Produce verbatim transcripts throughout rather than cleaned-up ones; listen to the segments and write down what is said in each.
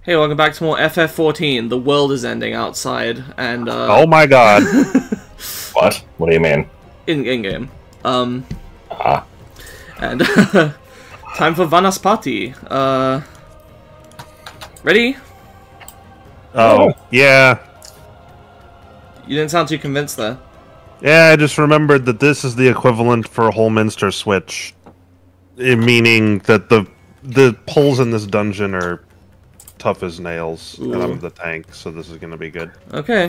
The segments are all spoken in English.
Hey, welcome back to more F F fourteen. The world is ending outside, and uh... Oh my god. What? What do you mean? In in game. Um. Ah. And time for Vanaspati. Uh. Ready? Oh, yeah. You didn't sound too convinced there. Yeah, I just remembered that this is the equivalent for a Holminster switch. It, meaning that the the pulls in this dungeon are tough as nails, Ooh. and I'm the tank, so this is gonna be good. Okay.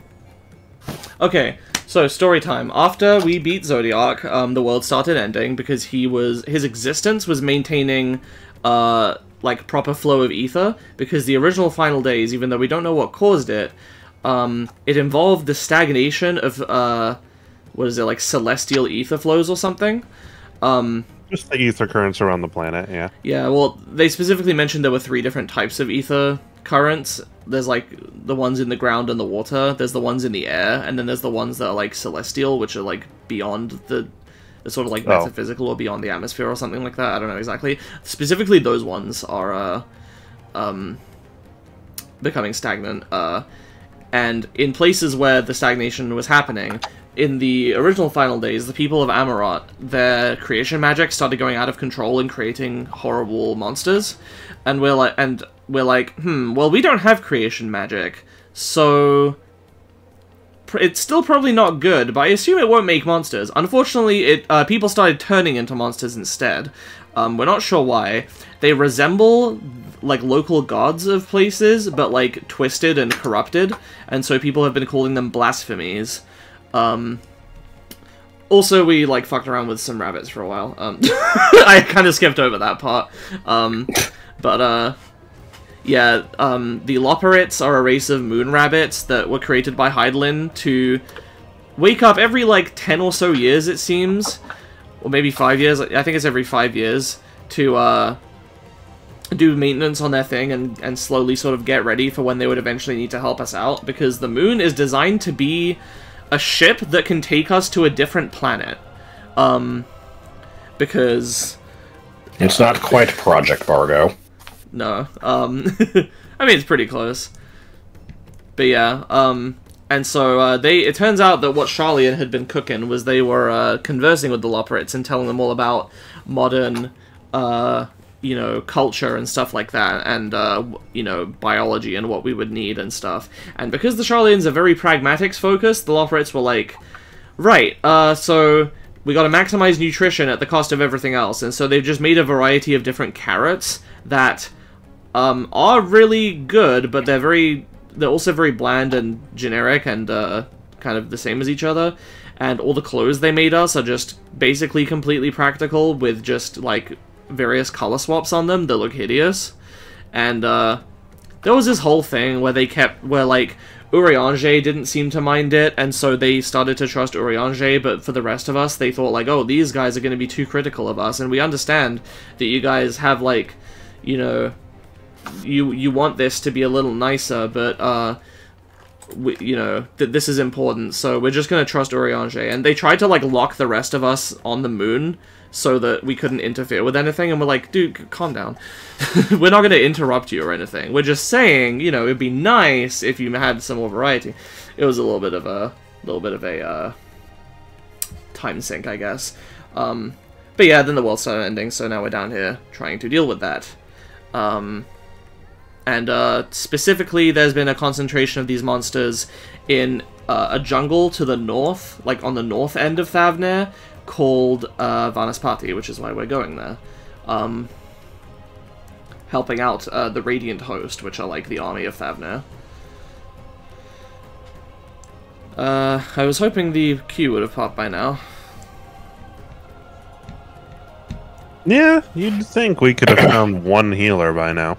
Okay, so story time. After we beat Zodiac, um, the world started ending because he was his existence was maintaining uh like proper flow of ether, because the original Final Days, even though we don't know what caused it, um, it involved the stagnation of uh what is it, like celestial ether flows or something. Um Just the ether currents around the planet, yeah. Yeah, well, they specifically mentioned there were three different types of ether currents. There's, like, the ones in the ground and the water, there's the ones in the air, and then there's the ones that are, like, celestial, which are, like, beyond the, the sort of, like, Oh. metaphysical or beyond the atmosphere or something like that. I don't know exactly. Specifically, those ones are, uh, um, becoming stagnant, uh, and in places where the stagnation was happening, in the original Final Days, the people of Amarot, their creation magic started going out of control and creating horrible monsters. And we're like, and we're like, hmm, well, we don't have creation magic, so pr it's still probably not good, but I assume it won't make monsters. Unfortunately, it uh, people started turning into monsters instead. Um, we're not sure why. They resemble like local gods of places, but like twisted and corrupted, and so people have been calling them blasphemies. Um, also, we, like, fucked around with some rabbits for a while. Um, I kind of skipped over that part. Um, but, uh, yeah, um, the Loporrits are a race of moon rabbits that were created by Hydaelyn to wake up every, like, ten or so years, it seems. Or maybe five years. I think it's every five years to, uh, do maintenance on their thing and, and slowly sort of get ready for when they would eventually need to help us out. Because the moon is designed to be a ship that can take us to a different planet. Um, because... It's not quite Project Bargo. No. Um, I mean, it's pretty close. But yeah, um, and so, uh, they, it turns out that what Sharlayan had been cooking was they were, uh, conversing with the Loporrits and telling them all about modern, uh, you know, culture and stuff like that, and, uh, you know, biology and what we would need and stuff. And because the Sharlayans are very pragmatics-focused, the Loporrits were like, right, uh, so we gotta maximize nutrition at the cost of everything else, and so they've just made a variety of different carrots that, um, are really good, but they're very, they're also very bland and generic and, uh, kind of the same as each other. And all the clothes they made us are just basically completely practical with just, like, various color swaps on them that look hideous. And uh there was this whole thing where they kept where like Urianger didn't seem to mind it, and so they started to trust Urianger, but for the rest of us they thought like, oh, these guys are going to be too critical of us, and we understand that you guys have like, you know, you you want this to be a little nicer, but uh we, you know, that this is important, so we're just going to trust Urianger. And they tried to like lock the rest of us on the moon so that we couldn't interfere with anything, and we're like, dude, calm down. We're not going to interrupt you or anything. We're just saying, you know, it'd be nice if you had some more variety. It was a little bit of a, little bit of a, uh, time sink, I guess. Um, but yeah, then the world started ending, so now we're down here trying to deal with that. Um, and, uh, specifically, there's been a concentration of these monsters in, uh, a jungle to the north, like on the north end of Thavnair, called uh, Vanaspati, which is why we're going there. Um, helping out uh, the Radiant Host, which are like the army of Thavnair. Uh, I was hoping the queue would have popped by now. Yeah, you'd think we could have found one healer by now.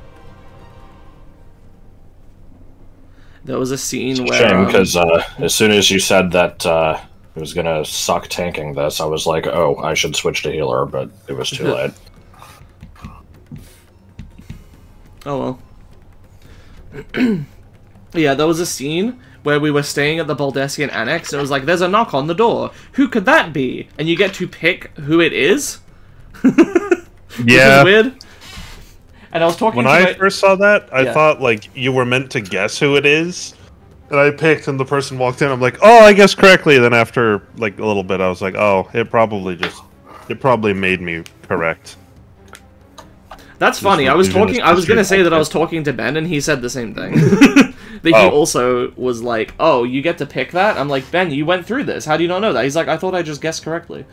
There was a scene where... Shame, um, because uh, as soon as you said that uh, it was gonna suck tanking this, I was like, oh, I should switch to healer, but it was too late. Oh well. Yeah, there was a scene where we were staying at the Baldesion Annex, and it was like, there's a knock on the door. Who could that be? And you get to pick who it is? Yeah. Which is weird. And I was talking when to I my... first saw that, I Yeah. thought like you were meant to guess who it is. And I picked, and the person walked in. I'm like, oh, I guessed correctly. Then after like a little bit, I was like, oh, it probably just, it probably made me correct. That's funny. I was talking. I was gonna say that I was talking to Ben, and he said the same thing. that he Oh. also was like, "Oh, you get to pick that." I'm like, Ben, you went through this. How do you not know that? He's like, I thought I just guessed correctly.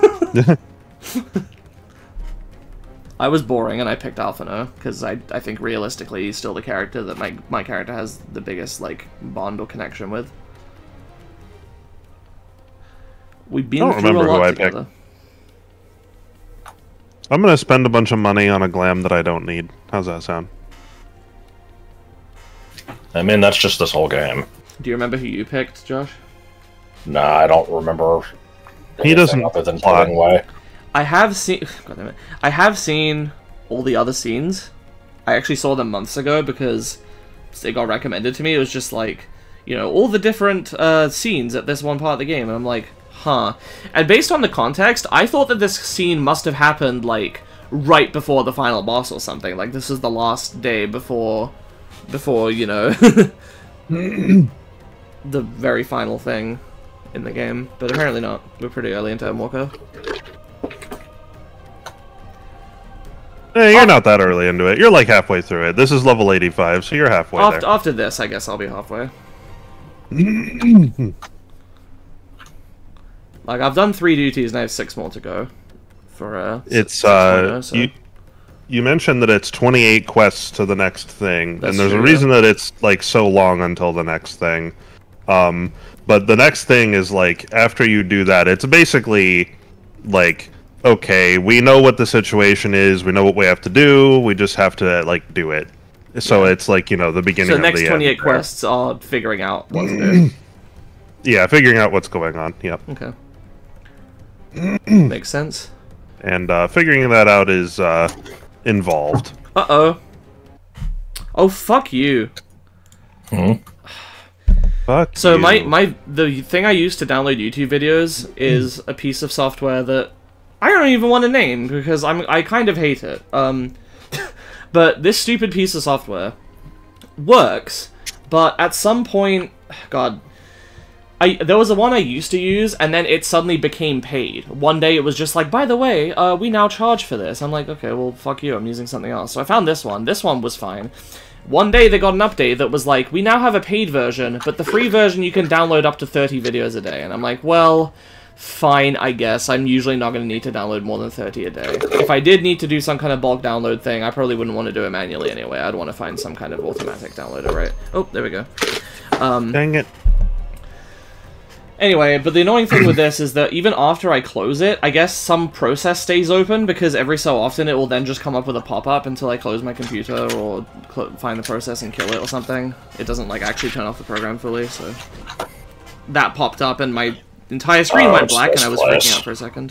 I was boring, and I picked Alphino because I I think realistically he's still the character that my my character has the biggest like bond or connection with. We've been I don't through a remember who lot I picked. together. I'm gonna spend a bunch of money on a glam that I don't need. How's that sound? I mean, that's just this whole game. Do you remember who you picked, Josh? Nah, I don't remember. He anything doesn't other than plot. putting away. I have seen. God damn it! I have seen all the other scenes. I actually saw them months ago because they got recommended to me. It was just like, you know, all the different uh, scenes at this one part of the game, and I'm like, huh. And based on the context, I thought that this scene must have happened like right before the final boss or something. Like this is the last day before, before you know, the very final thing in the game. But apparently not. We're pretty early into Walker. Hey, you're not that early into it. You're like halfway through it. This is level eighty-five, so you're halfway After, there. after this, I guess I'll be halfway. Like, I've done three duties and I have six more to go. For, uh... It's, six uh... more, so. You, you mentioned that it's twenty-eight quests to the next thing, That's and there's true, a reason that it's, like, so long until the next thing. Um, but the next thing is, like, after you do that, it's basically, like... Okay, we know what the situation is, we know what we have to do, we just have to, like, do it. So Yeah. it's like, you know, the beginning So of the next the twenty-eight end there. quests are figuring out what to do. Yeah, figuring out what's going on, yep. Okay. Makes sense. And uh, figuring that out is uh, involved. Uh-oh. Oh, fuck you. Hmm? Fuck So you. my, my... The thing I use to download YouTube videos is a piece of software that I don't even want to name because I'm I kind of hate it. Um, but this stupid piece of software works, but at some point, God, I there was a one I used to use, and then it suddenly became paid. One day it was just like, by the way, uh, we now charge for this. I'm like, okay, well, fuck you, I'm using something else. So I found this one. This one was fine. One day they got an update that was like, we now have a paid version, but the free version you can download up to thirty videos a day. And I'm like, well... Fine, I guess. I'm usually not going to need to download more than thirty a day. If I did need to do some kind of bulk download thing, I probably wouldn't want to do it manually anyway. I'd want to find some kind of automatic downloader, right? Oh, there we go. Um, Dang it. anyway, but the annoying thing with this is that even after I close it, I guess some process stays open because every so often it will then just come up with a pop-up until I close my computer or cl find the process and kill it or something. It doesn't, like, actually turn off the program fully, so... That popped up and my... The entire screen Oh, went it's black and this I was place. freaking out for a second.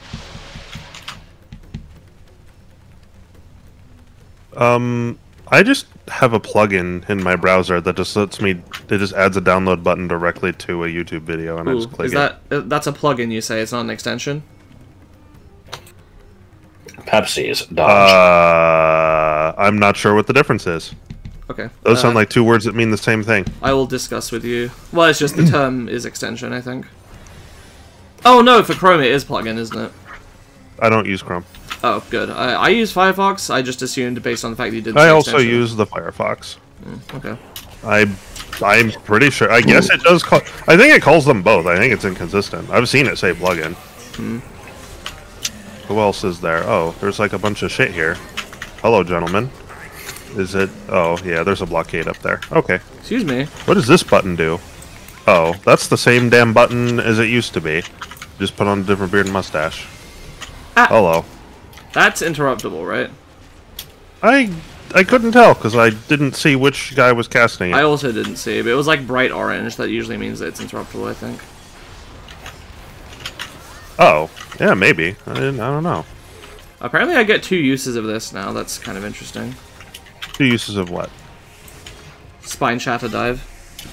Um, I just have a plugin in my browser that just lets me. It just adds a download button directly to a YouTube video, and I Ooh, just click is it. that uh, that's a plugin? You say it's not an extension? Pepsi's Uh, dodge. I'm not sure what the difference is. Okay. Those uh, sound like two words that mean the same thing. I will discuss with you. Well, it's just the term is extension, I think. Oh no, for Chrome it is plugin, isn't it? I don't use Chrome. Oh, good. I, I use Firefox. I just assumed based on the fact that you did. I say also extension. use the Firefox. Okay. I, I'm pretty sure. I guess it does call. I think it calls them both. I think it's inconsistent. I've seen it say plugin. Hmm. Who else is there? Oh, there's like a bunch of shit here. Hello, gentlemen. Is it? Oh, yeah. There's a blockade up there. Okay. Excuse me. What does this button do? Oh, that's the same damn button as it used to be. Just put on a different beard and mustache. Ah. Hello. That's interruptible, right? I I couldn't tell because I didn't see which guy was casting it. I also didn't see, but it was like bright orange. That usually means that it's interruptible, I think. Oh, yeah, maybe. I, didn't, I don't know. Apparently I get two uses of this now. That's kind of interesting. Two uses of what? Spine Shatter Dive.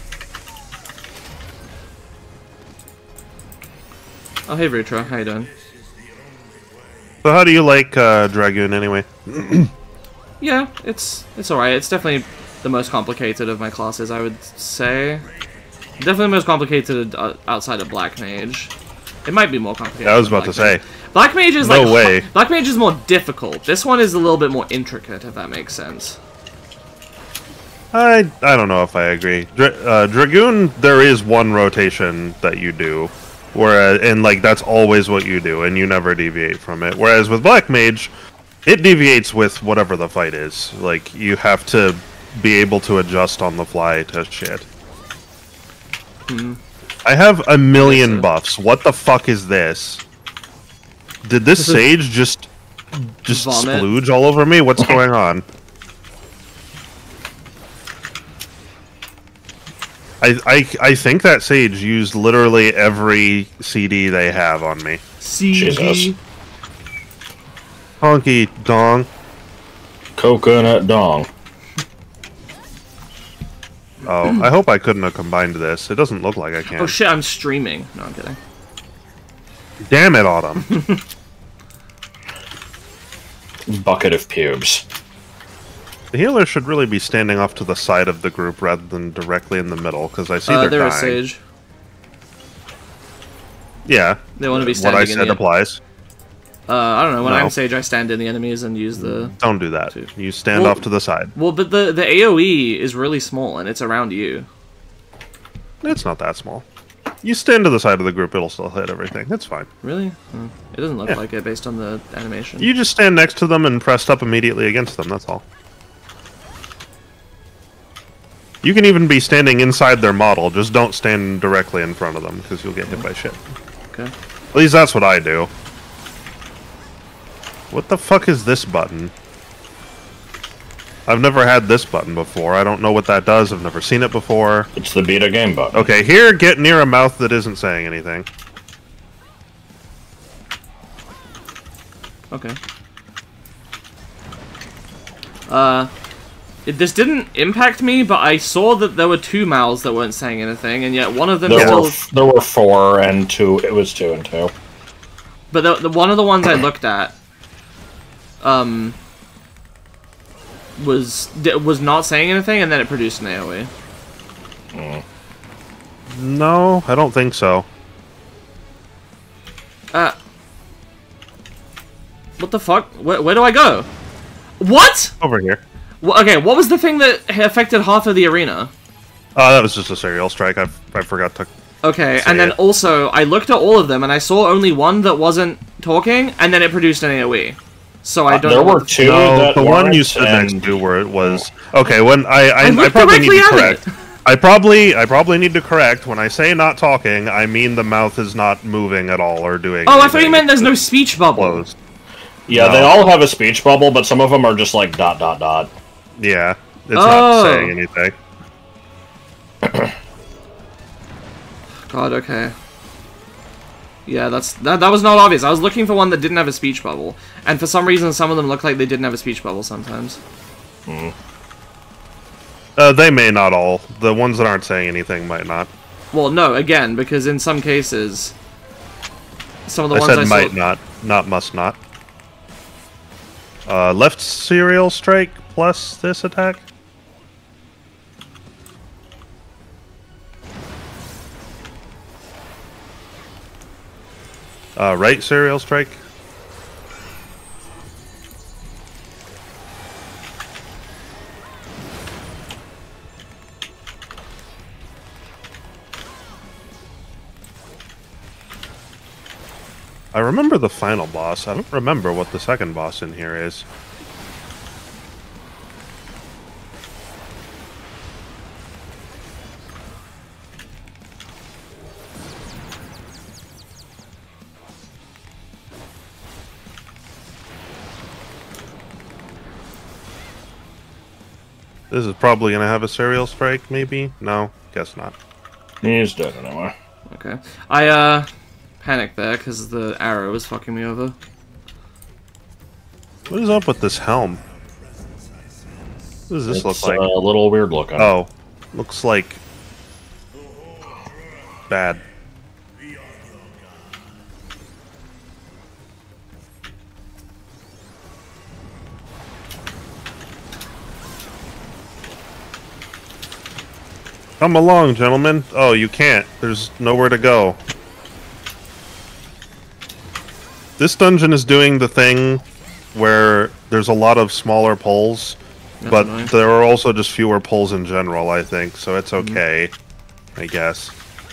Oh, hey, Rutra. How you doing? So how do you like uh, Dragoon anyway? Yeah, it's it's alright. It's definitely the most complicated of my classes, I would say. Definitely the most complicated uh, outside of Black Mage. It might be more complicated. I was than about to Black say. Mage. Black Mage is No like way. Black Mage is more difficult. This one is a little bit more intricate, if that makes sense. I I don't know if I agree. Dra uh, Dragoon, there is one rotation that you do, whereas and like that's always what you do, and you never deviate from it. Whereas with Black Mage, it deviates with whatever the fight is. Like you have to be able to adjust on the fly to shit. Hmm. I have a million Yes, buffs. What the fuck is this? Did this sage just just Vomit. splooge all over me? What's going on? I, I, I think that sage used literally every C D they have on me. C D. Jesus. Honky dong. Coconut dong. Oh, I hope I couldn't have combined this. It doesn't look like I can. Oh shit, I'm streaming. No, I'm kidding. Damn it, Autumn. Bucket of pubes. The healer should really be standing off to the side of the group rather than directly in the middle, because I see Uh, they're there dying. is Sage. Yeah. They want to be What standing I in said the... applies. Uh, I don't know. When No. I'm Sage, I stand in the enemies and use the... Don't do that. Two. You stand Well- off to the side. Well, but the, the AoE is really small, and it's around you. It's not that small. You stand to the side of the group, it'll still hit everything. It's fine. Really? Hmm. It doesn't look Yeah. like it based on the animation. You just stand next to them and pressed up immediately against them, that's all. You can even be standing inside their model, just don't stand directly in front of them, because you'll get hit by shit. Okay. At least that's what I do. What the fuck is this button? I've never had this button before. I don't know what that does. I've never seen it before. It's the beat a game button. Okay, here, get near a mouth that isn't saying anything. Okay. Uh, it, this didn't impact me, but I saw that there were two mouths that weren't saying anything, and yet one of them There still... were f- there were four and two. It was two and two. But the, the one of the ones I looked at, um, was d- was not saying anything, and then it produced an AoE. Mm. No, I don't think so. Uh, what the fuck? Where, where do I go? What? Over here. Wh- okay, what was the thing that affected half of the arena? Oh, that was just a serial strike. I, I forgot to... Okay, Say and then it. also, I looked at all of them, and I saw only one that wasn't talking, and then it produced an AoE. So I Uh, don't there know were what the- two No, that the one you weren't, stood and- next to where it was... Okay, when I... I, I I, looked probably need directly to at correct. it. I probably I probably need to correct. When I say not talking, I mean the mouth is not moving at all or doing Oh, I thought you anything. meant there's no speech bubble. Closed. Yeah, No. they all have a speech bubble, but some of them are just like dot dot dot. Yeah, it's Oh. not saying anything. God, okay. Yeah, that's that. That was not obvious. I was looking for one that didn't have a speech bubble, and for some reason, some of them looked like they didn't have a speech bubble sometimes. Mm. Uh, they may not all. The ones that aren't saying anything might not. Well, no, again, because in some cases, some of the I ones said I might saw. not, not must not. Uh, left serial strike plus this attack? Uh, right serial strike? I remember the final boss. I don't remember what the second boss in here is. This is probably gonna have a serial strike, maybe? No, guess not. He's dead anyway. Okay, I uh panicked there because the arrow was fucking me over. What is up with this helm? What does this It's look like? uh, a little weird looking. Oh, looks like bad. Come along, gentlemen. Oh, you can't. There's nowhere to go. This dungeon is doing the thing where there's a lot of smaller poles, That's but annoying. There are also just fewer poles in general, I think, so it's okay, mm-hmm. I guess.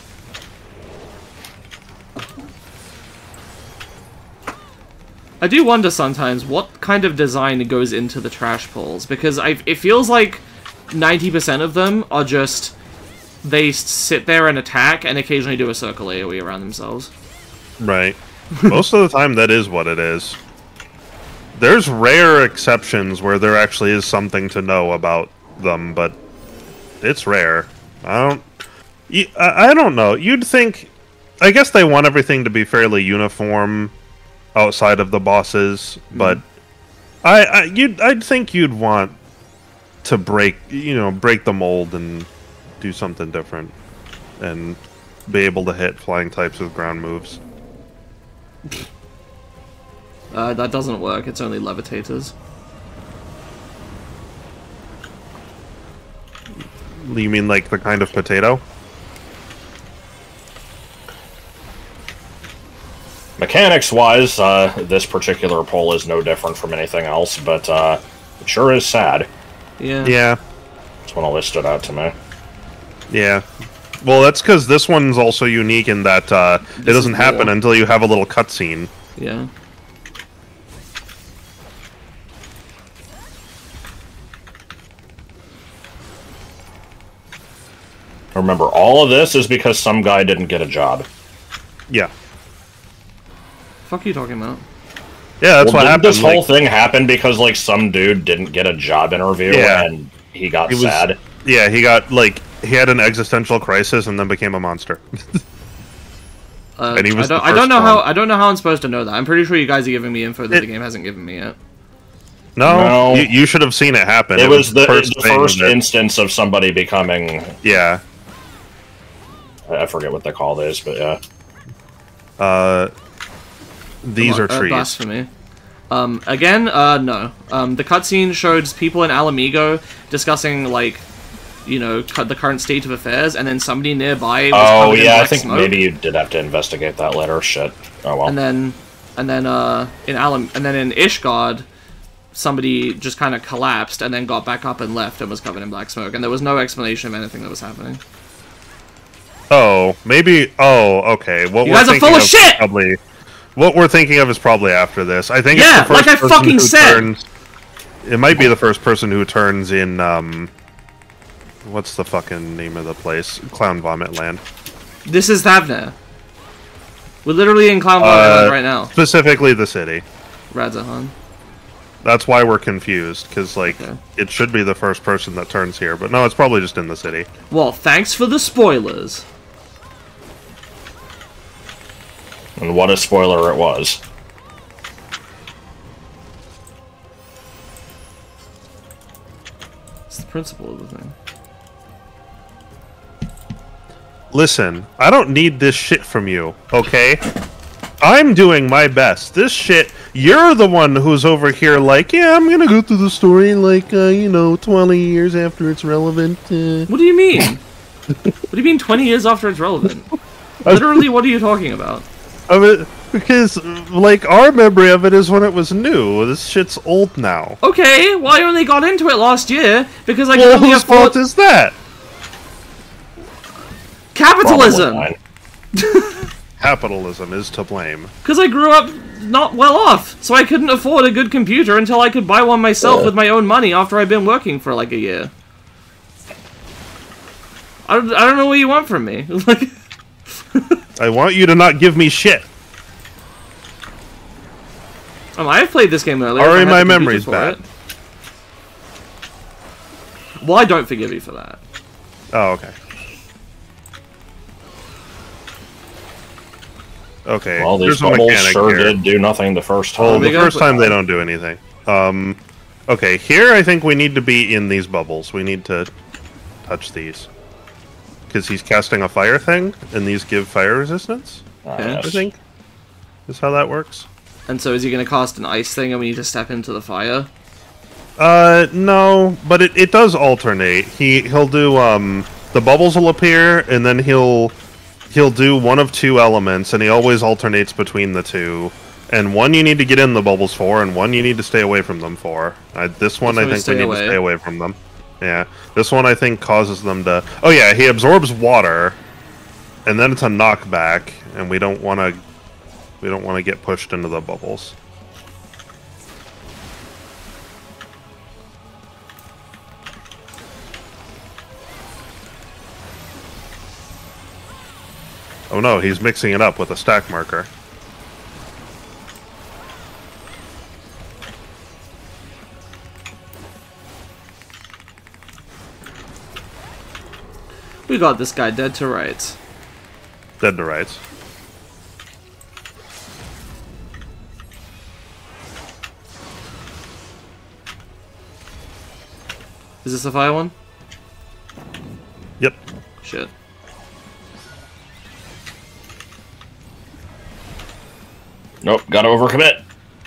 I do wonder sometimes what kind of design goes into the trash poles, because I, it feels like ninety percent of them are just, they sit there and attack and occasionally do a circle AoE around themselves. Right. Most of the time that is what it is. There's rare exceptions where there actually is something to know about them, but it's rare. I don't... I don't know. You'd think... I guess they want everything to be fairly uniform outside of the bosses, but... Mm. I, I, you'd, I'd think you'd want to break, you know, break the mold and do something different. And be able to hit flying types with ground moves. Uh, that doesn't work, it's only levitators. You mean like the kind of potato? Mechanics-wise, uh, this particular pole is no different from anything else, but uh, it sure is sad. Yeah. Yeah. That's one always stood out to me. Yeah. Well, that's because this one's also unique in that uh, it doesn't happen until you have a little cutscene. Yeah. Remember, all of this is because some guy didn't get a job. Yeah. Fuck are you talking about? Yeah, that's well, what happened. This whole like, thing happened because, like, some dude didn't get a job interview, yeah. and he got he was, sad. Yeah, he got, like, he had an existential crisis and then became a monster. uh, and he was I don't, I don't know one. how I don't know how I'm supposed to know that. I'm pretty sure you guys are giving me info that it, the game hasn't given me yet. No, no. You, you should have seen it happen. It, it was, was the first, the first that, instance of somebody becoming... Yeah. I forget what they call this, but yeah. Uh, these on, are trees. Uh, blasphemy. Um, again, uh, no. Um, the cutscene showed people in Alamigo discussing, like, you know, the current state of affairs, and then somebody nearby was Oh, covered in yeah, black I think smoke. maybe you did have to investigate that later. Shit. Oh, well. And then, and then, uh, in Alam, and then in Ishgard, somebody just kind of collapsed and then got back up and left and was covered in black smoke, and there was no explanation of anything that was happening. Oh, maybe. Oh, okay. What you we're guys are full of, of shit. Probably, what we're thinking of is probably after this. I think. Yeah, it's the first like I person fucking who said. Turns, it might be the first person who turns in. Um, what's the fucking name of the place? Clown Vomit Land. This is Thavner. We're literally in Clown Vomit uh, Land right now. Specifically, the city. Radzahan. That's why we're confused, because, like, okay. It should be the first person that turns here, but no, it's probably just in the city. Well, thanks for the spoilers. And what a spoiler it was. It's the principle of the thing. Listen, I don't need this shit from you, okay? I'm doing my best. This shit, you're the one who's over here like, yeah, I'm gonna go through the story like, uh, you know, twenty years after it's relevant. Uh... What do you mean? What do you mean twenty years after it's relevant? Literally, what are you talking about? I mean, because, like, our memory of it is when it was new. This shit's old now. Okay, well, I only got into it last year because I well, could only whose afford... fault is that? Capitalism! Capitalism is to blame. Because I grew up not well off, so I couldn't afford a good computer until I could buy one myself yeah. with my own money after I'd been working for like a year. I don't, I don't know what you want from me. Like, I want you to not give me shit. Um, I've played this game earlier. Already my memory's bad. It. Well, I don't forgive you for that. Oh, okay. Okay. Well, these bubbles sure here. did do nothing the first time. Well, the first time they don't do anything. Um, okay, here I think we need to be in these bubbles. We need to touch these. Because he's casting a fire thing, and these give fire resistance? Uh, yes. I think. Is how that works. And so is he going to cast an ice thing and we need to step into the fire? Uh, no, but it, it does alternate. He, he'll do, um... the bubbles will appear, and then he'll he'll do one of two elements, and he always alternates between the two. And one you need to get in the bubbles for, and one you need to stay away from them for. I, this one, I think we need away. to stay away from them. Yeah, this one I think causes them to... Oh yeah, he absorbs water, and then it's a knockback, and we don't want to we don't want to get pushed into the bubbles. Oh no, he's mixing it up with a stack marker. We got this guy dead to rights. Dead to rights. Is this a fire one? Yep. Shit. Nope, gotta overcommit.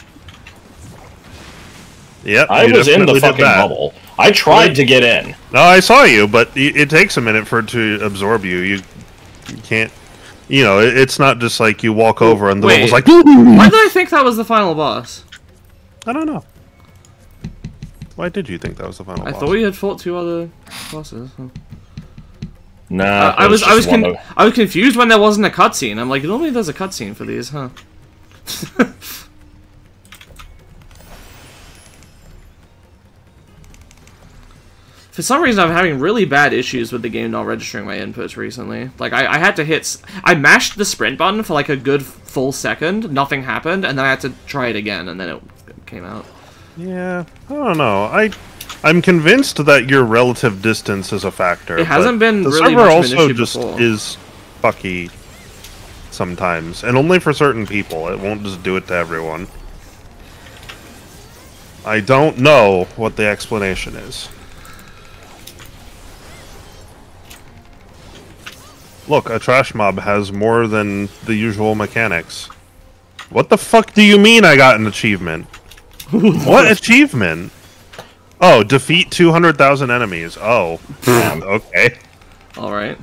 Yep. I was in the fucking bubble. I tried to get in. No, I saw you, but it takes a minute for it to absorb you. You, you can't... You know, it's not just like you walk over and the Wait. bubble's like... Why did I think that was the final boss? I don't know. Why did you think that was the final I boss? thought we had fought two other bosses. Huh. Nah, uh, I was I was con of... I was confused when there wasn't a cutscene. I'm like, normally there's a cutscene for these, huh? For some reason, I'm having really bad issues with the game not registering my inputs recently. Like, I, I had to hit... S I mashed the sprint button for, like, a good full second. Nothing happened, and then I had to try it again, and then it came out. Yeah, I don't know. I, I'm convinced that your relative distance is a factor. It hasn't been the really server much also of an issue just before. is fucky sometimes, and only for certain people. It won't just do it to everyone. I don't know what the explanation is. Look, a trash mob has more than the usual mechanics. What the fuck do you mean I got an achievement? What achievement? Oh, defeat two hundred thousand enemies. Oh, damn, okay. Alright.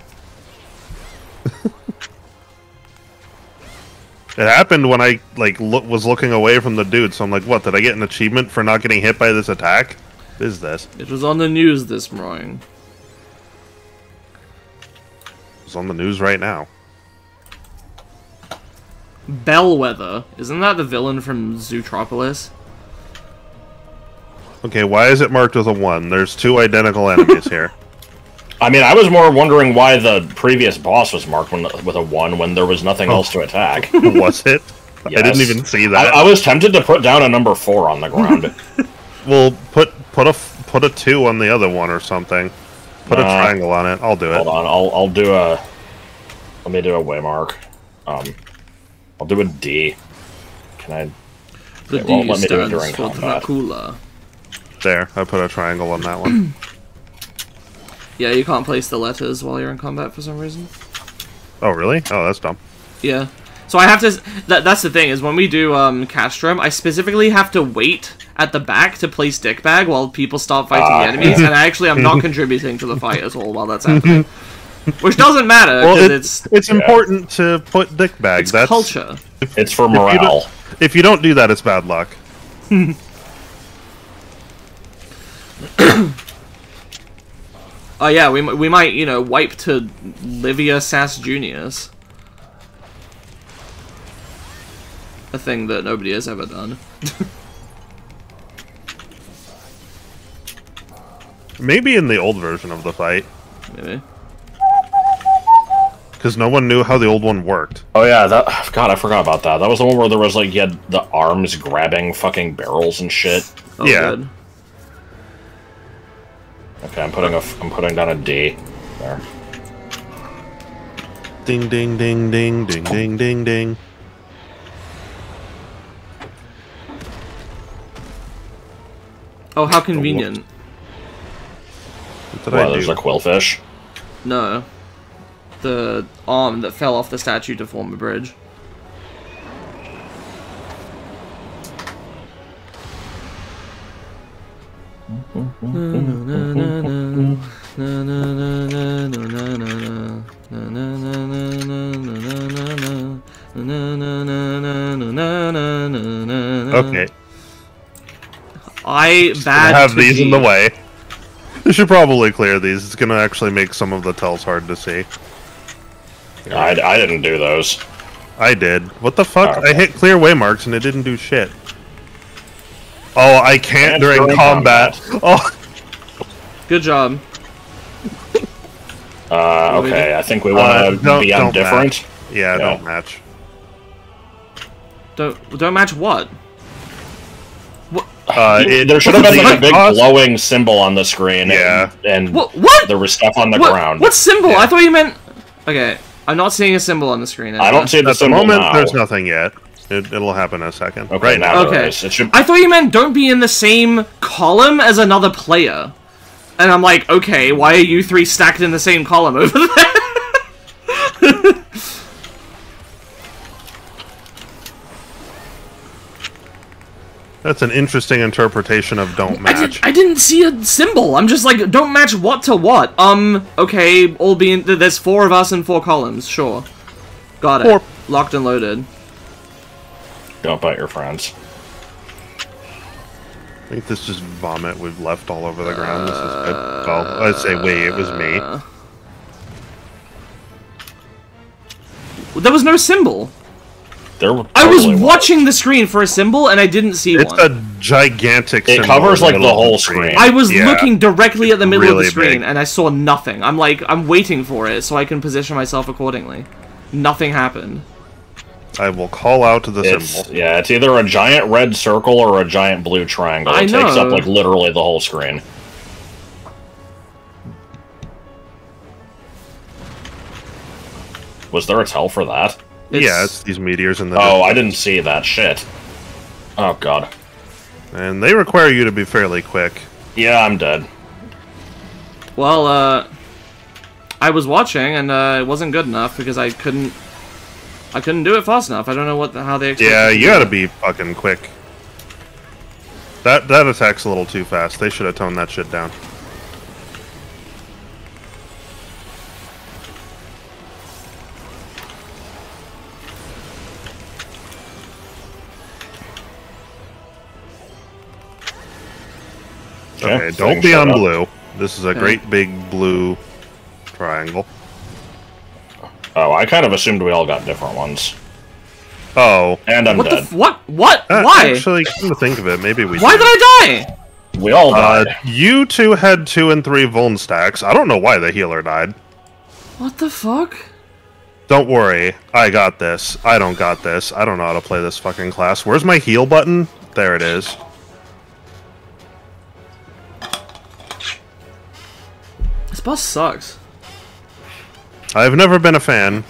It happened when I, like, lo was looking away from the dude, so I'm like, what, did I get an achievement for not getting hit by this attack? What is this? It was on the news this morning. It's on the news right now. Bellwether. Isn't that the villain from Zootropolis? Okay, why is it marked with a one? There's two identical enemies here. I mean, I was more wondering why the previous boss was marked when, with a one when there was nothing else to attack. Was it? Yes. I didn't even see that. I, I was tempted to put down a number four on the ground. Well, put put a put a two on the other one or something. Put uh, a triangle on it. I'll do it. Hold on, I'll I'll do a. Let me do a waymark. Um, I'll do a D. Can I? The it D won't let me do it stands during for combat. Dracula. There, I put a triangle on that one. Yeah, you can't place the letters while you're in combat for some reason. Oh, really? Oh, that's dumb. Yeah. So I have to... That, that's the thing, is when we do um, Castrum, I specifically have to wait at the back to place Dickbag while people start fighting uh, the enemies, and I actually am not contributing to the fight at all while that's happening. Which doesn't matter, well, because it, it's... It's yeah. important to put Dickbag. It's that's, culture. If, it's for if morale. You if you don't do that, it's bad luck. Oh yeah, we, we might, you know, wipe to Livia Sass Juniors. A thing that nobody has ever done. Maybe in the old version of the fight. Maybe. Because no one knew how the old one worked. Oh yeah, that God, I forgot about that. That was the one where there was like you had the arms grabbing fucking barrels and shit. Oh, yeah. Good. Okay, I'm putting a I'm putting down a D there. Ding ding ding ding ding ding ding ding. Oh, how convenient. What did Well, I there's do? a quillfish. No. The arm that fell off the statue to form a bridge. Okay. I bad. I have to these in be. the way. You should probably clear these. It's gonna actually make some of the tells hard to see. I, I didn't do those. I did. What the fuck? Oh, okay. I hit clear waymarks and it didn't do shit. Oh, I can't And during, during combat. Oh. Good job. Uh, okay, I think we want Uh, to don't- be on don't different. match. Yeah, Yeah. don't match. Don't don't match what? Uh, it, There should have been like a big cost- glowing symbol on the screen. Yeah. And, and What? What? there was stuff on the what, ground. What symbol? Yeah. I thought you meant. Okay, I'm not seeing a symbol on the screen. I don't see the At the symbol moment, now. there's nothing yet. It, it'll happen in a second. Okay, right now. now there Okay. is. It should. I thought you meant don't be in the same column as another player. And I'm like, okay, why are you three stacked in the same column over there? That's an interesting interpretation of don't I, match. did, I didn't see a symbol. I'm just like, don't match what to what. Um, okay, all being there's four of us in four columns. Sure, got it. Four. Locked and loaded. Don't bite your friends. I think this is vomit we've left all over the ground. This is good. Well, I'd say wait, it was me. There was no symbol. There I was totally watching the screen for a symbol and I didn't see It's one. a gigantic It symbol covers, in like, middle the of whole screen. I was Yeah. looking directly at the middle of Really the screen big. and I saw nothing. I'm like, I'm waiting for it so I can position myself accordingly. Nothing happened. I will call out to the It's, symbol. yeah, it's either a giant red circle or a giant blue triangle. It I takes know. up, like, literally the whole screen. Was there a tell for that? Yeah, it's these meteors in the Oh, I didn't see that. Shit. Oh, God. and they require you to be fairly quick. Yeah, I'm dead. Well, uh, I was watching and uh, it wasn't good enough because I couldn't, I couldn't do it fast enough. I don't know what the, how they. expect Yeah, me to you do gotta that. be fucking quick. That that attack's a little too fast. They should have toned that shit down. Okay, thing don't be shut on up. blue. This is a Okay. great big blue triangle. Oh, I kind of assumed we all got different ones. Oh, And I'm What the? dead. F what? What? uh, Why? actually, come to think of it, maybe we. Why did. did I die? We all Uh, died. you two had two and three Vuln stacks. I don't know why the healer died. What the fuck? Don't worry, I got this. I don't got this. I don't know how to play this fucking class. Where's my heal button? There it is. This boss sucks. I've never been a fan.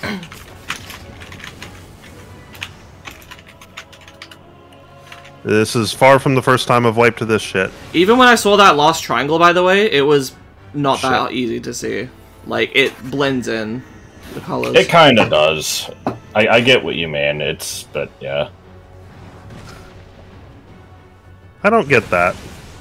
This is far from the first time I've wiped to this shit. Even when I saw that lost triangle, by the way, it was not that Shit. easy to see. Like, it blends in the colors. It kind of does. I, I get what you mean. It's, but yeah. I don't get that.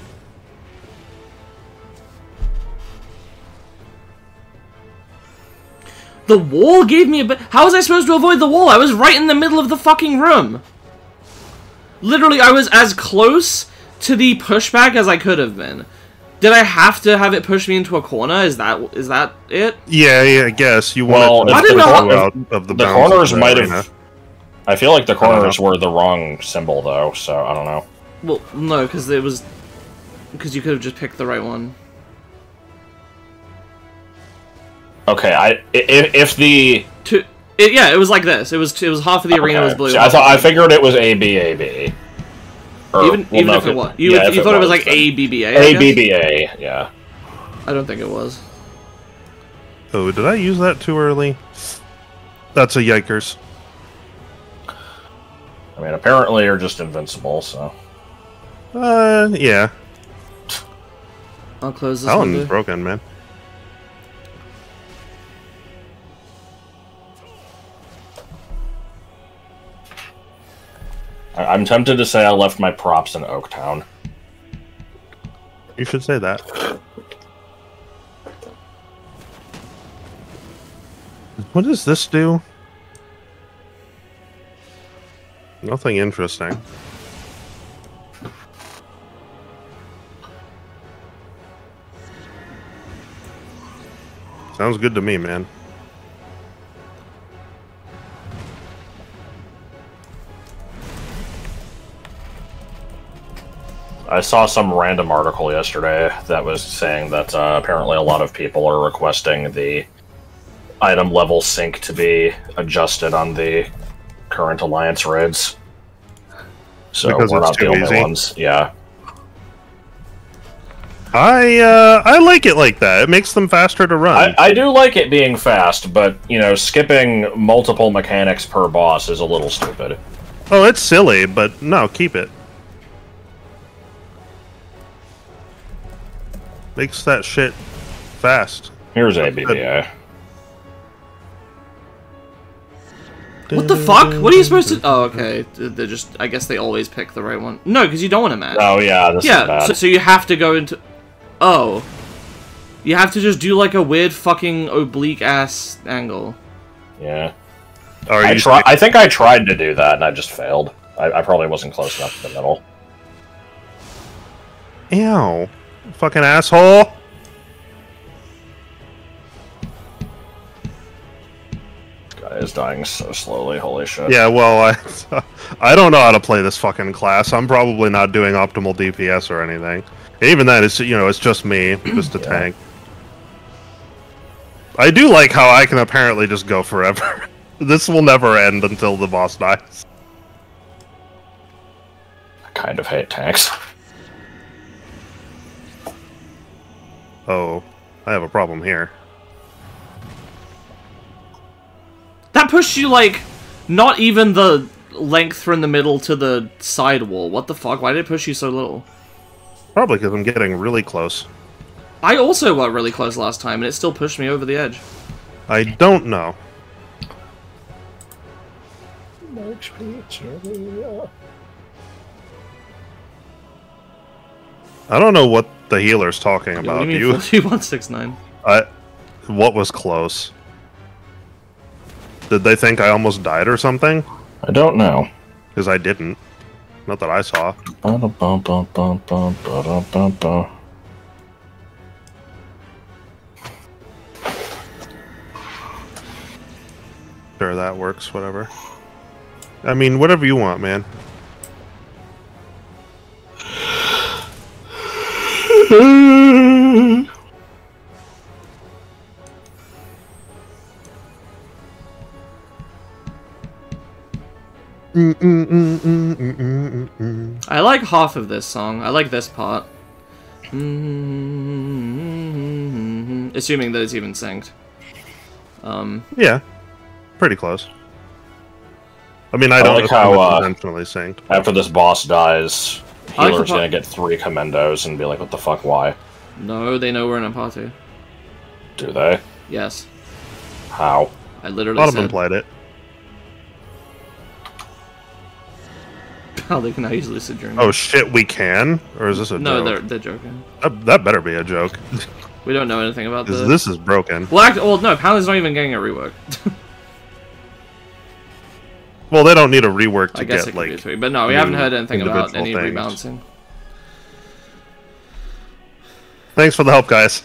The wall gave me a bit. How was I supposed to avoid the wall? I was right in the middle of the fucking room. Literally, I was as close to the pushback as I could have been. Did I have to have it push me into a corner? Is that is that it? Yeah, yeah, I guess you Well, want if I didn't to know pull what- out of the, The bounds of corners the might arena. have. I feel like the don't corners know. were the wrong symbol, though, so I don't know. Well, no, because it was because you could have just picked the right one. Okay, I if, if the To it, yeah, it was like this. It was it was half of the arena okay. was blue. See, I half thought I was- figured it was A B A B. Or, even well, even no, if it was, you, yeah, would- if you thought it was like then- A B B A. I A guess? B B A. Yeah. I don't think it was. Oh, did I use that too early? That's a yikers. I mean, apparently you're just invincible, so. Uh, yeah. I'll close this That one's window. broken, man. I, I'm tempted to say I left my props in Oaktown. You should say that. What does this do? Nothing interesting. Sounds good to me, man. I saw some random article yesterday that was saying that uh, apparently a lot of people are requesting the item level sync to be adjusted on the current Alliance raids. So Because we're it's not the too only easy? ones. Yeah. I uh, I like it like that. It makes them faster to run. I, I do like it being fast, but, you know, skipping multiple mechanics per boss is a little stupid. Oh, it's silly, but no, keep it. Makes that shit fast. Here's A B B A. What the fuck? What are you supposed to... Oh, okay. They're just... I guess they always pick the right one. No, because you don't want to match. Oh, yeah, this is Yeah, bad. so, so you have to go into... Oh. You have to just do, like, a weird fucking oblique-ass angle. Yeah. Are I, you try I think I tried to do that, and I just failed. I, I probably wasn't close enough to the middle. Ew. Fucking asshole. Guy is dying so slowly, holy shit. Yeah, well, I I don't know how to play this fucking class. I'm probably not doing optimal D P S or anything. Even then, it's you know, it's just me, just a Yeah. tank. I do like how I can apparently just go forever. This will never end until the boss dies. I kind of hate tanks. Oh, I have a problem here. That pushed you, like, not even the length from the middle to the side wall. What the fuck? Why did it push you so little? Probably because I'm getting really close. I also got really close last time, and it still pushed me over the edge. I don't know. I don't know what the healer's talking Yeah, about. what do you You, mean forty-one one sixty-nine? I, what was close? Did they think I almost died or something? I don't know. Because I didn't. Not that I saw. Ba-da-bum-bum-bum-bum-ba-da-bum-bum. Sure, that works. Whatever. I mean, whatever you want, man. Mm, mm, mm, mm, mm, mm, mm. I like half of this song. I like this part. Mm-hmm. Assuming that it's even synced. Um, Yeah, pretty close. I mean, I, I don't like know how, if uh, it's intentionally synced. After this boss dies, I like the healer's part- gonna get three commandos and be like, what the fuck, why? no, they know we're in a party. Do they? Yes. How? I A literally lot of them said played it. how they can use lucid dreaming. Oh shit, we can? Or is this a no, joke? they're they're joking. That, that better be a joke. We don't know anything about Because this. this is broken. Well, act- well, no, Paladin's not even getting a rework. Well, they don't need a rework to I guess get, it could be like... three, but no, we new haven't heard anything about individual any things. rebalancing. Thanks for the help, guys.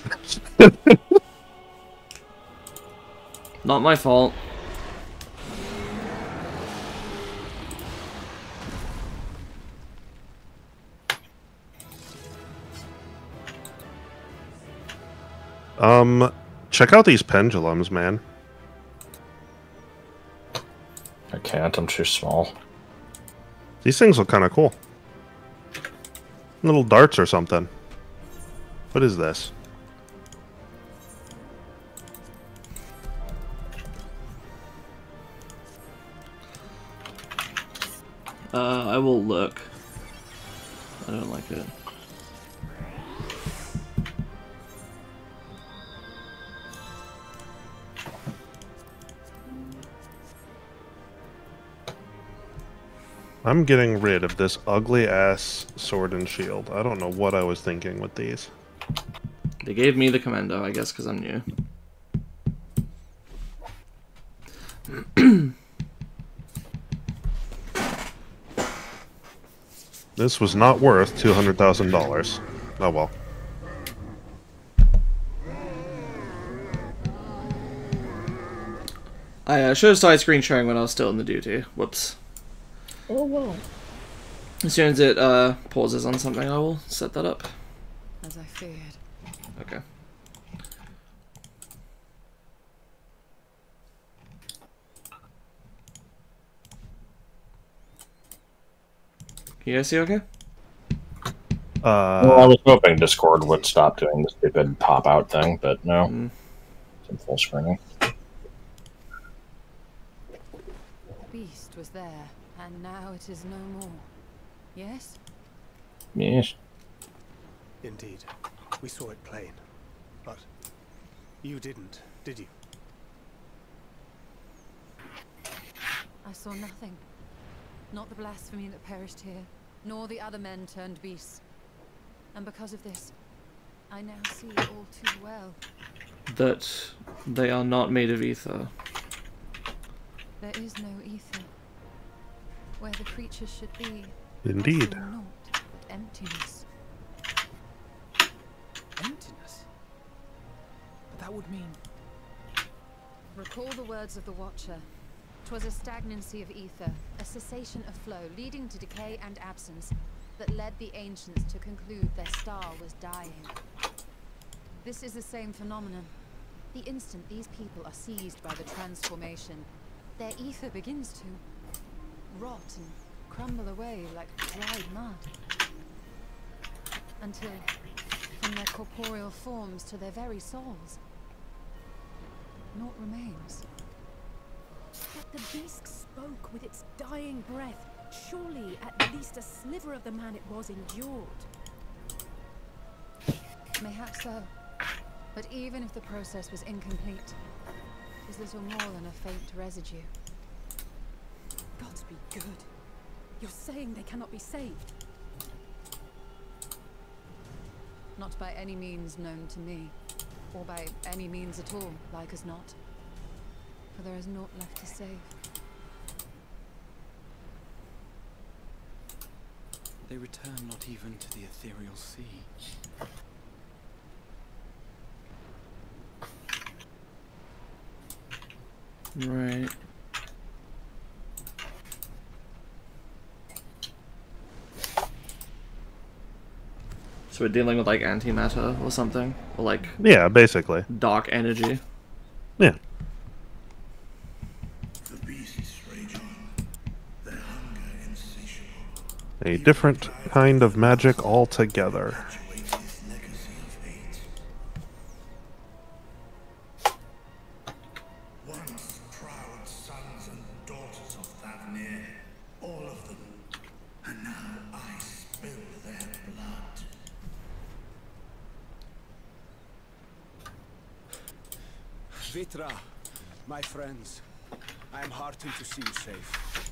Not my fault. Um, check out these pendulums, man. I can't, I'm too small. These things look kind of cool. Little darts or something. What is this? Uh, I will look. I don't like it. I'm getting rid of this ugly-ass sword and shield. I don't know what I was thinking with these. They gave me the commando, I guess, because I'm new. This was not worth two hundred thousand dollars. Oh well. I uh, should have started screen sharing when I was still in the duty. Whoops. Oh, wow. As soon as it uh, pauses on something, I will set that up. As I feared. Okay. Can you guys see okay? Uh, Well, I was hoping Discord would stop doing the stupid pop-out thing, but no. Mm. It's in full screening. The beast was there, and now it is no more. Yes? Yes. Indeed. We saw it plain. But you didn't, did you? I saw nothing. Not the blasphemy that perished here, nor the other men turned beasts. And because of this, I now see all too well. That they are not made of ether. There is no ether. Where the creatures should be. Indeed. I saw naught but emptiness. Emptiness? But that would mean... Recall the words of the Watcher. 'Twas a stagnancy of ether, a cessation of flow, leading to decay and absence, that led the ancients to conclude their star was dying. This is the same phenomenon. The instant these people are seized by the transformation, their ether begins to rot and crumble away like dried mud. Until, from their corporeal forms to their very souls, naught remains. But the beast spoke with its dying breath. Surely, at least a sliver of the man it was endured. Mayhap so. But even if the process was incomplete, is little more than a faint residue. Gods be good. You're saying they cannot be saved? Not by any means known to me, or by any means at all, like as not. For there is naught left to save. They return not even to the ethereal sea. Right. So we're dealing with like antimatter or something, or like yeah, basically. dark energy. Yeah. The beasts rage on, their hunger insatiable. A different kind of magic altogether. Perpetuates his legacy of hate. Once proud sons and daughters of Thavnir, all of them, and now I spill their blood. Vitra, my friends, I am heartened to see you safe.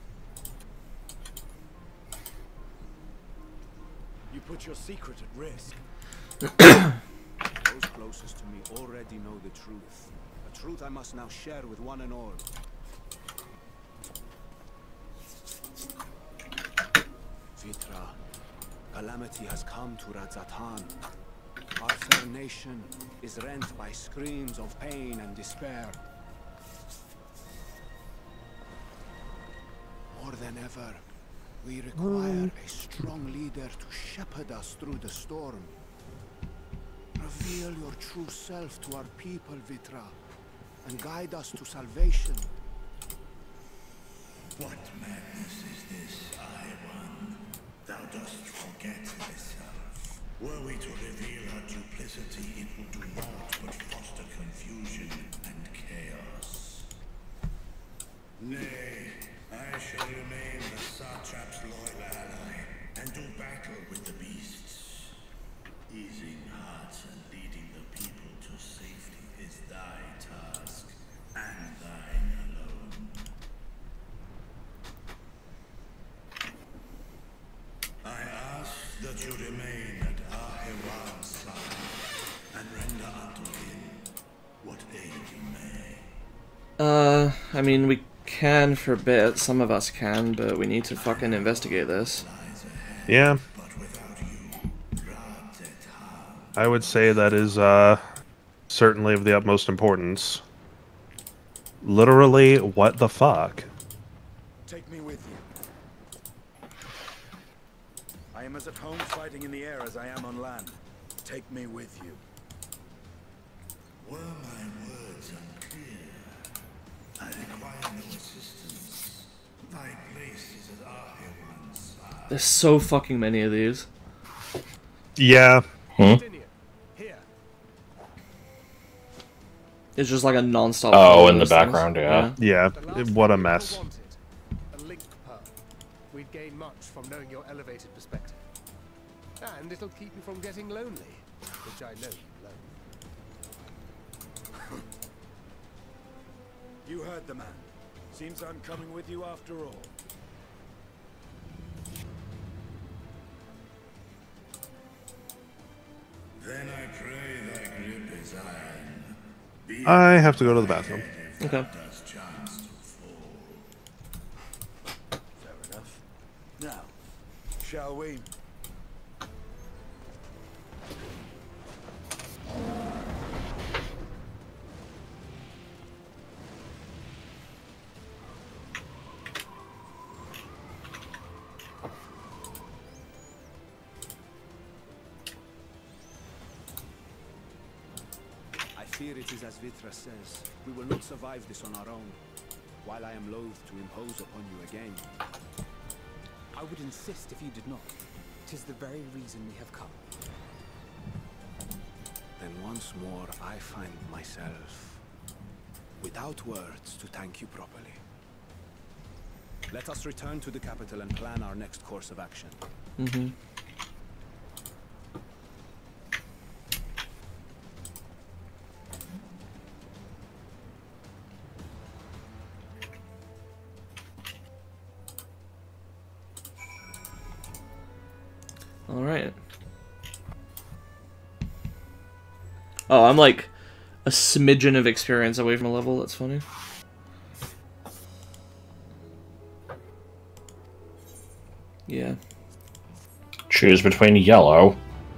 You put your secret at risk. Those closest to me already know the truth. A truth I must now share with one and all. Vitra, calamity has come to Radzatan. Our fair nation is rent by screams of pain and despair. More than ever, we require a strong leader to shepherd us through the storm. Reveal your true self to our people, Vitra, and guide us to salvation. What madness is this, Iwan? Thou dost forget thyself. Were we to reveal our duplicity, it would do naught but foster confusion and chaos. Nay, I shall remain the Satrap's loyal ally, and do battle with the beasts. Easing hearts and leading the people to safety is thy task, and thine alone. I ask that you remain at Ahewan's side, and render unto him what aid you may. Uh, I mean, we can for a bit. Some of us can, but we need to fucking investigate this. Yeah. But without you, Radzetan. I would say that is uh, certainly of the utmost importance. Literally, what the fuck? Take me with you. I am as at home fighting in the air as I am on land. Take me with you. Were my words unclear? I require no assistance. My place is at Arhewan's side. There's so fucking many of these. Yeah. Hmm? Here. It's just like a non-stop. Oh, flow of in the those things. background, yeah. Yeah. The last What a thing we ever mess. wanted, a link pearl. We'd gain much from knowing your elevated perspective. And it'll keep you from getting lonely, which I know you love. You heard the man. Seems I'm coming with you after all. Then I pray thy grip is iron. Be I have to go to the bathroom. Okay. does chance to fall. Fair enough. Now, shall we? I fear it is as Vitra says. We will not survive this on our own. While I am loath to impose upon you again. I would insist if you did not. Tis the very reason we have come. Then once more I find myself without words to thank you properly. Let us return to the capital and plan our next course of action. Mm-hmm. All right. Oh, I'm like a smidgen of experience away from a level. That's funny. Yeah. Choose between yellow.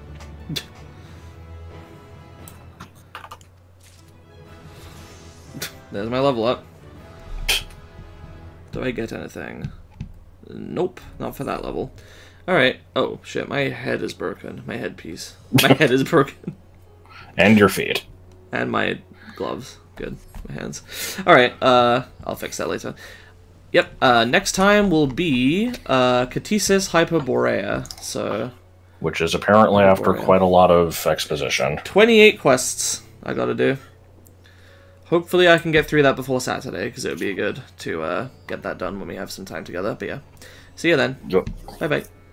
There's my level up. Do I get anything? Nope, not for that level. Alright. Oh, shit, my head is broken. My headpiece. My head is broken. And your feet. And my gloves. Good. My hands. Alright, uh, I'll fix that later. Yep, uh, next time will be, uh, Catesis Hyperborea, so... Which is apparently after quite a lot of exposition. twenty-eight quests I gotta do. Hopefully I can get through that before Saturday, because it would be good to, uh, get that done when we have some time together, but yeah. See you then. Yep. Bye-bye.